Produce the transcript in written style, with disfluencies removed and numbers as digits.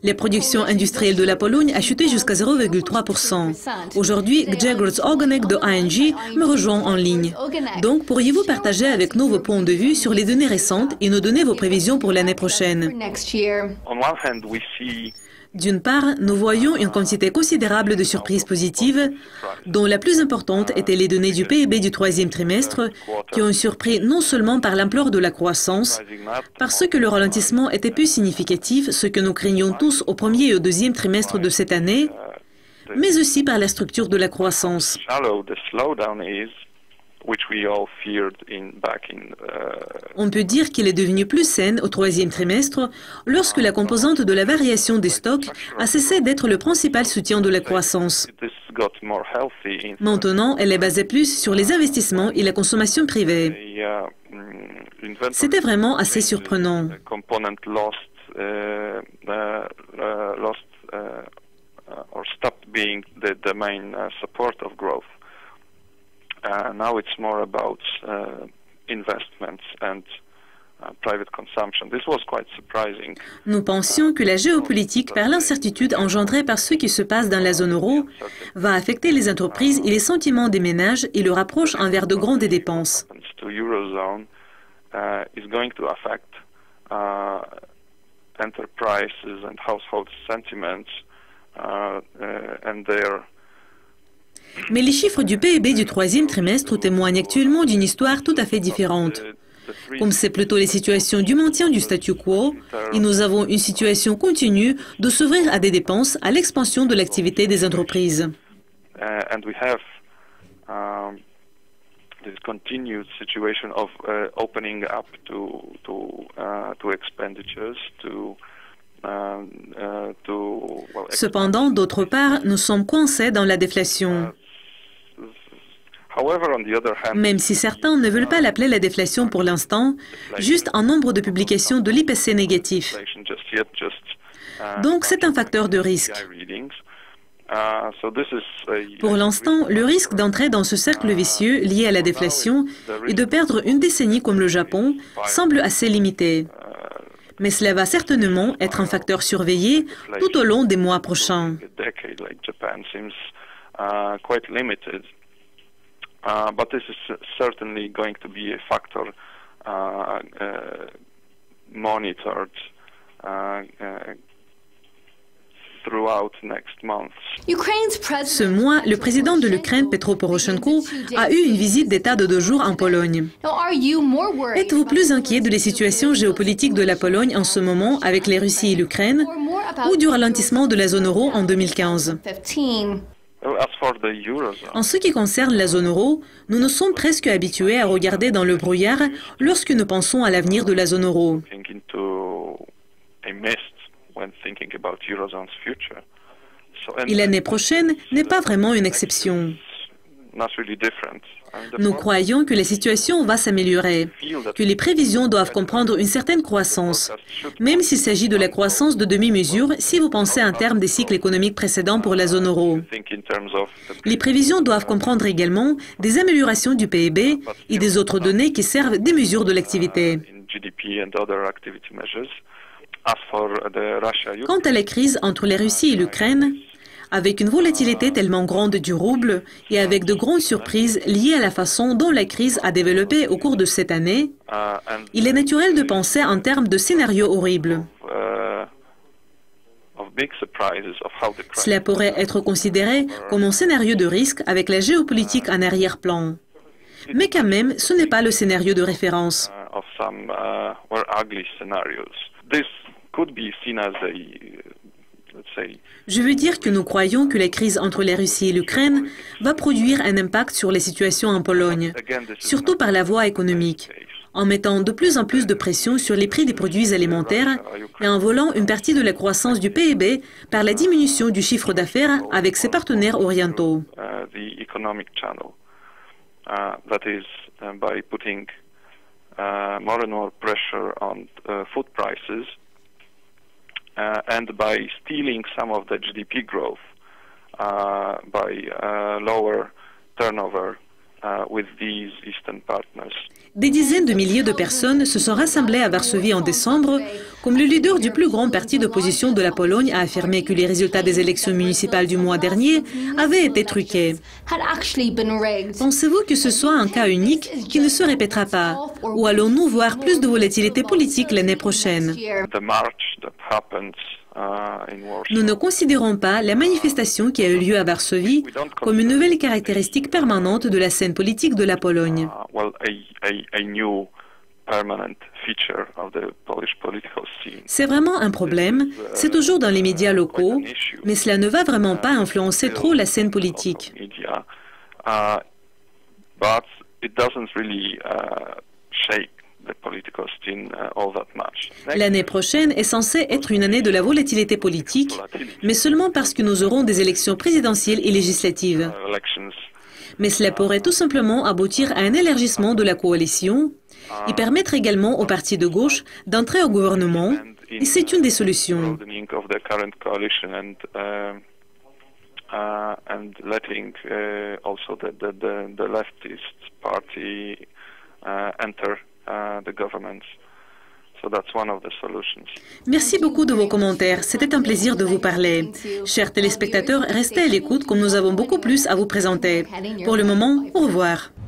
La production industrielle de la Pologne a chuté jusqu'à 0,3%. Aujourd'hui, Grzegorz Ogonek de ING me rejoint en ligne. Donc, pourriez-vous partager avec nous vos points de vue sur les données récentes et nous donner vos prévisions pour l'année prochaine? D'une part, nous voyons une quantité considérable de surprises positives, dont la plus importante étaient les données du PIB du troisième trimestre, qui ont surpris non seulement par l'ampleur de la croissance, parce que le ralentissement était plus significatif, ce que nous craignions tous au premier et au deuxième trimestre de cette année, mais aussi par la structure de la croissance. On peut dire qu'il est devenu plus sain au troisième trimestre lorsque la composante de la variation des stocks a cessé d'être le principal soutien de la croissance. Maintenant, elle est basée plus sur les investissements et la consommation privée. C'était vraiment assez surprenant. Now it's more about investments and private consumption. This was quite surprising. Nous pensions que la géopolitique, par l'incertitude engendrée par ce qui se passe dans la zone euro, va affecter les entreprises et les sentiments des ménages et le rapproche envers de grandes dépenses. Is going to affect enterprises and household sentiments and their. Mais les chiffres du PIB du troisième trimestre témoignent actuellement d'une histoire tout à fait différente. Comme c'est plutôt les situations du maintien du statu quo, et nous avons une situation continue de s'ouvrir à des dépenses à l'expansion de l'activité des entreprises. Cependant, d'autre part, nous sommes coincés dans la déflation. Même si certains ne veulent pas l'appeler la déflation pour l'instant, juste un nombre de publications de l'IPC négatif. Donc c'est un facteur de risque. Pour l'instant, le risque d'entrer dans ce cercle vicieux lié à la déflation et de perdre une décennie comme le Japon semble assez limité. Mais cela va certainement être un facteur surveillé tout au long des mois prochains. But this is certainly going to be a factor monitored throughout next month. Ce mois, le président de l'Ukraine, Petro Poroshenko, a eu une visite d'État de 2 jours en Pologne. Êtes-vous plus inquiet de la situation géopolitique de la Pologne en ce moment avec la Russie et l'Ukraine ou du ralentissement de la zone euro en 2015? En ce qui concerne la zone euro, nous nous sommes presque habitués à regarder dans le brouillard lorsque nous pensons à l'avenir de la zone euro. Et l'année prochaine n'est pas vraiment une exception. Nous croyons que la situation va s'améliorer, que les prévisions doivent comprendre une certaine croissance, même s'il s'agit de la croissance de demi-mesure si vous pensez en termes des cycles économiques précédents pour la zone euro. Les prévisions doivent comprendre également des améliorations du PIB et des autres données qui servent des mesures de l'activité. Quant à la crise entre la Russie et l'Ukraine, avec une volatilité tellement grande du rouble et avec de grandes surprises liées à la façon dont la crise a développé au cours de cette année, il est naturel de penser en termes de scénarios horribles. Cela pourrait être considéré comme un scénario de risque avec la géopolitique en arrière-plan. Mais quand même, ce n'est pas le scénario de référence. Je veux dire que nous croyons que la crise entre la Russie et l'Ukraine va produire un impact sur la situation en Pologne, surtout par la voie économique, en mettant de plus en plus de pression sur les prix des produits alimentaires et en volant une partie de la croissance du PIB par la diminution du chiffre d'affaires avec ses partenaires orientaux. And by stealing some of the GDP growth by lower turnover with these Eastern partners. Des dizaines de milliers de personnes se sont rassemblées à Varsovie en décembre, comme le leader du plus grand parti d'opposition de la Pologne a affirmé que les résultats des élections municipales du mois dernier avaient été truqués. Pensez-vous que ce soit un cas unique qui ne se répétera pas? Ou allons-nous voir plus de volatilité politique l'année prochaine? Nous ne considérons pas la manifestation qui a eu lieu à Varsovie comme une nouvelle caractéristique permanente de la scène politique de la Pologne. C'est vraiment un problème, c'est toujours dans les médias locaux, mais cela ne va vraiment pas influencer trop la scène politique. L'année prochaine est censée être une année de la volatilité politique, mais seulement parce que nous aurons des élections présidentielles et législatives. Mais cela pourrait tout simplement aboutir à un élargissement de la coalition et permettre également aux partis de gauche d'entrer au gouvernement, et c'est une des solutions. Merci beaucoup de vos commentaires. C'était un plaisir de vous parler. Chers téléspectateurs, restez à l'écoute comme nous avons beaucoup plus à vous présenter. Pour le moment, au revoir.